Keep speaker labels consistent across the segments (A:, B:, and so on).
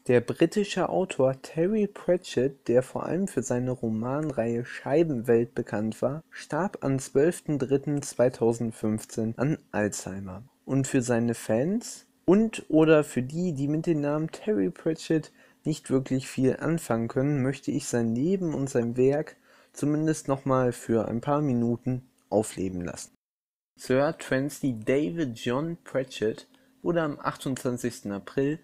A: Der britische Autor Terry Pratchett, der vor allem für seine Romanreihe Scheibenwelt bekannt war, starb am 12.03.2015 an Alzheimer. Und für seine Fans und/oder für die, die mit dem Namen Terry Pratchett nicht wirklich viel anfangen können, möchte ich sein Leben und sein Werk zumindest nochmal für ein paar Minuten aufleben lassen. Sir Transy David John Pratchett wurde am 28. April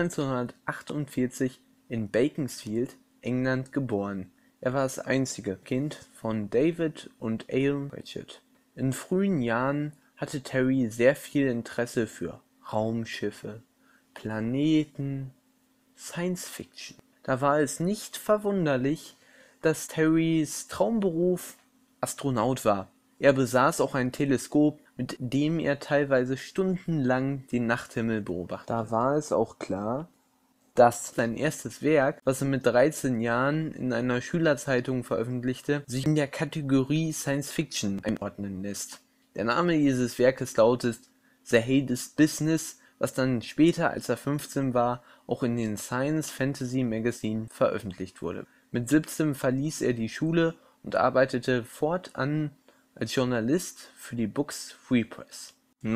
A: 1948 in Beaconsfield, England geboren. Er war das einzige Kind von David und Aileen Pratchett. In frühen Jahren hatte Terry sehr viel Interesse für Raumschiffe, Planeten, Science Fiction. Da war es nicht verwunderlich, dass Terrys Traumberuf Astronaut war. Er besaß auch ein Teleskop, mit dem er teilweise stundenlang den Nachthimmel beobachtete. Da war es auch klar, dass sein erstes Werk, was er mit 13 Jahren in einer Schülerzeitung veröffentlichte, sich in der Kategorie Science Fiction einordnen lässt. Der Name dieses Werkes lautet The Hades Business, was dann später, als er 15 war, auch in den Science Fantasy Magazine veröffentlicht wurde. Mit 17 verließ er die Schule und arbeitete fortan als Journalist für die Books Free Press.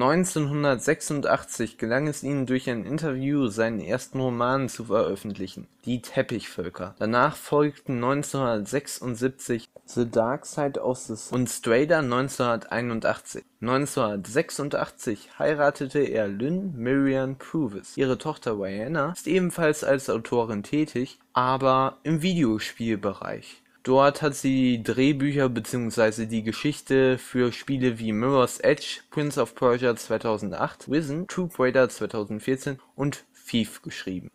A: 1986 gelang es ihm durch ein Interview, seinen ersten Roman zu veröffentlichen, Die Teppichvölker. Danach folgten 1976 The Dark Side of the Sun und Strider 1981. 1986 heiratete er Lynn Marianne Purvis. Ihre Tochter Rihanna ist ebenfalls als Autorin tätig, aber im Videospielbereich. Dort hat sie Drehbücher bzw. die Geschichte für Spiele wie Mirror's Edge, Prince of Persia 2008, Risen, Tomb Raider 2014 und Thief geschrieben.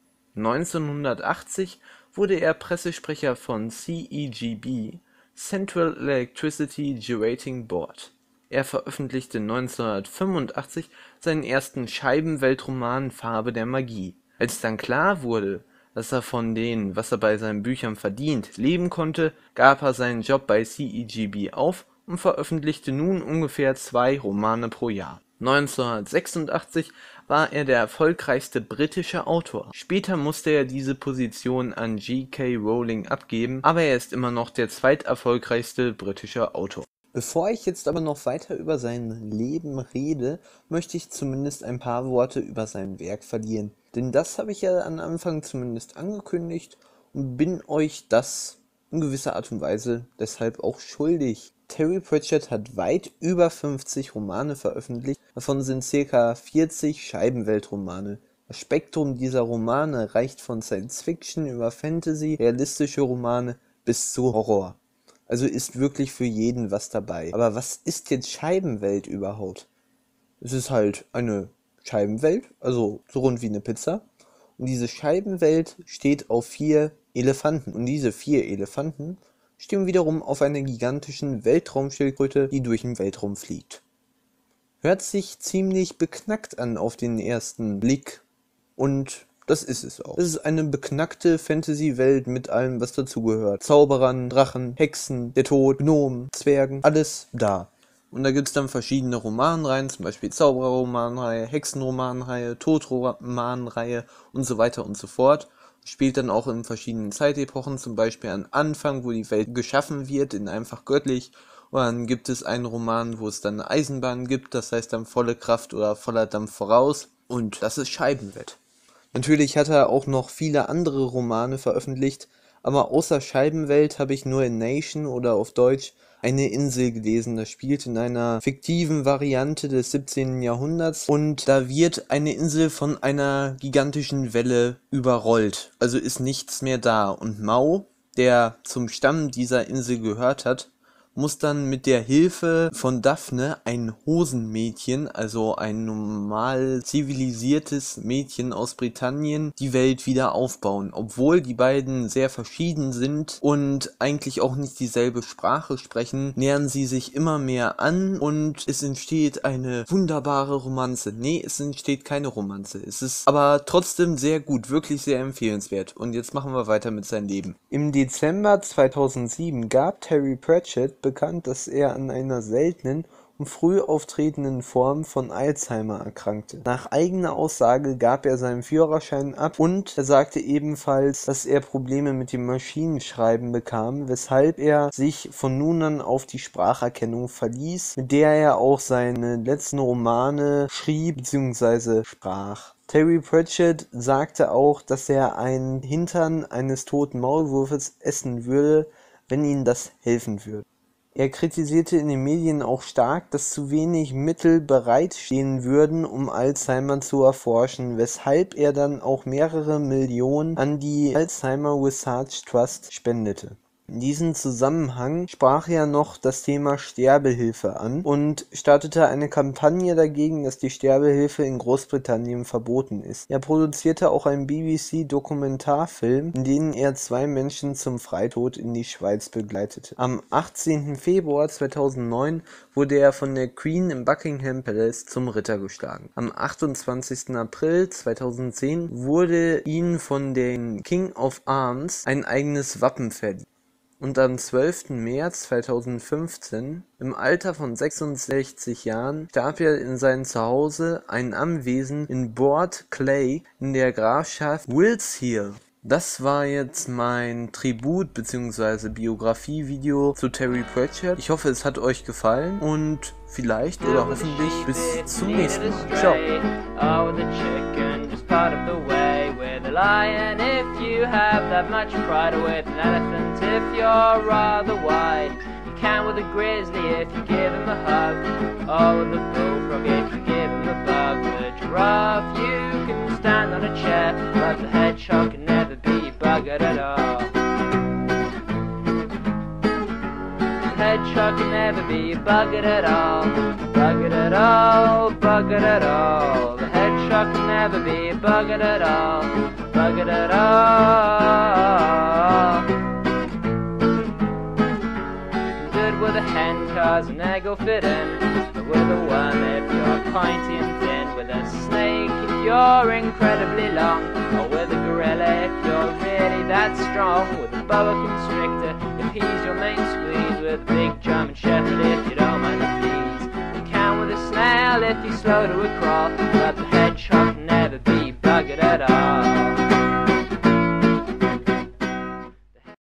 A: 1980 wurde er Pressesprecher von CEGB, Central Electricity Generating Board. Er veröffentlichte 1985 seinen ersten Scheibenweltroman Farbe der Magie. Als dann klar wurde, dass er von dem, was er bei seinen Büchern verdient, leben konnte, gab er seinen Job bei CEGB auf und veröffentlichte nun ungefähr 2 Romane pro Jahr. 1986 war er der erfolgreichste britische Autor. Später musste er diese Position an J.K. Rowling abgeben, aber er ist immer noch der zweiterfolgreichste britische Autor. Bevor ich jetzt aber noch weiter über sein Leben rede, möchte ich zumindest ein paar Worte über sein Werk verlieren. Denn das habe ich ja am Anfang zumindest angekündigt und bin euch das in gewisser Art und Weise deshalb auch schuldig. Terry Pratchett hat weit über 50 Romane veröffentlicht, davon sind ca. 40 Scheibenweltromane. Das Spektrum dieser Romane reicht von Science Fiction über Fantasy, realistische Romane bis zu Horror. Also ist wirklich für jeden was dabei. Aber was ist jetzt Scheibenwelt überhaupt? Es ist halt eine Scheibenwelt, also so rund wie eine Pizza. Und diese Scheibenwelt steht auf 4 Elefanten. Und diese 4 Elefanten stehen wiederum auf einer gigantischen Weltraumschildkröte, die durch den Weltraum fliegt. Hört sich ziemlich beknackt an auf den ersten Blick. Und das ist es auch. Es ist eine beknackte Fantasy-Welt mit allem, was dazugehört. Zauberern, Drachen, Hexen, der Tod, Gnomen, Zwergen, alles da. Und da gibt es dann verschiedene Romanreihen, zum Beispiel Zaubererromanreihe, Hexenromanreihe, Todromanreihe und so weiter und so fort. Spielt dann auch in verschiedenen Zeitepochen, zum Beispiel am Anfang, wo die Welt geschaffen wird, in einfach göttlich. Und dann gibt es einen Roman, wo es dann eine Eisenbahn gibt, das heißt dann volle Kraft oder voller Dampf voraus. Und das ist Scheibenwelt. Natürlich hat er auch noch viele andere Romane veröffentlicht, aber außer Scheibenwelt habe ich nur in Nation oder auf Deutsch Eine Insel gelesen. Das spielt in einer fiktiven Variante des 17. Jahrhunderts und da wird eine Insel von einer gigantischen Welle überrollt, also ist nichts mehr da. Und Mau, der zum Stamm dieser Insel gehört hat, muss dann mit der Hilfe von Daphne, ein Hosenmädchen, also ein normal zivilisiertes Mädchen aus Britannien, die Welt wieder aufbauen. Obwohl die beiden sehr verschieden sind und eigentlich auch nicht dieselbe Sprache sprechen, nähern sie sich immer mehr an und es entsteht eine wunderbare Romanze. Nee, es entsteht keine Romanze. Es ist aber trotzdem sehr gut, wirklich sehr empfehlenswert. Und jetzt machen wir weiter mit seinem Leben. Im Dezember 2007 gab Terry Pratchett bekannt, dass er an einer seltenen und früh auftretenden Form von Alzheimer erkrankte. Nach eigener Aussage gab er seinen Führerschein ab und er sagte ebenfalls, dass er Probleme mit dem Maschinenschreiben bekam, weshalb er sich von nun an auf die Spracherkennung verließ, mit der er auch seine letzten Romane schrieb bzw. sprach. Terry Pratchett sagte auch, dass er einen Hintern eines toten Maulwurfes essen würde, wenn ihm das helfen würde. Er kritisierte in den Medien auch stark, dass zu wenig Mittel bereitstehen würden, um Alzheimer zu erforschen, weshalb er dann auch mehrere Millionen an die Alzheimer Research Trust spendete. In diesem Zusammenhang sprach er noch das Thema Sterbehilfe an und startete eine Kampagne dagegen, dass die Sterbehilfe in Großbritannien verboten ist. Er produzierte auch einen BBC-Dokumentarfilm, in dem er 2 Menschen zum Freitod in die Schweiz begleitete. Am 18. Februar 2009 wurde er von der Queen im Buckingham Palace zum Ritter geschlagen. Am 28. April 2010 wurde ihm von den King of Arms ein eigenes Wappen verliehen. Und am 12. März 2015, im Alter von 66 Jahren, starb er in seinem Zuhause, ein Anwesen in Bord Clay in der Grafschaft Wiltshire. Das war jetzt mein Tribut- bzw. Biografie-Video zu Terry Pratchett. Ich hoffe, es hat euch gefallen und vielleicht oder hoffentlich bis zum nächsten Mal. Ciao. Part of the way with a lion if you have that much pride, or with an elephant if you're rather wide. You can with a grizzly if you give him a hug, or with a bullfrog if you give him a bug. With a giraffe you can stand on a chair, but the hedgehog can never be buggered at all. The hedgehog can never be buggered at all, buggered at all, buggered at all. The hedgehog can never be buggered at all, buggered at all. Good with a hen, cause an egg will fit in, but with a worm if you're pointy and thin, with a snake if you're incredibly long, or with a gorilla if you're really that strong, with a boa constrictor if he's your main squeeze, with a big German shepherd if you don't mind the fleas. You can with a snail if you're slow to a crawl, but the hedgehog can never be buggered at all.